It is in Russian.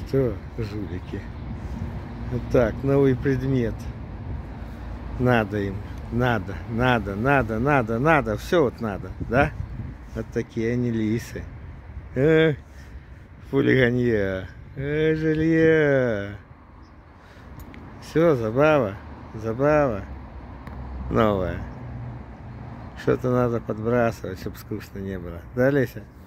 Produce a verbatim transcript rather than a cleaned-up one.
Что, жулики? Вот так, новый предмет. Надо им. Надо, надо, надо, надо, надо. Все вот надо, да? Вот такие они лисы. Э, хулиганье. Э, жилье. Все, забава. Забава. Новая. Что-то надо подбрасывать, чтобы скучно не было. Да, Леся?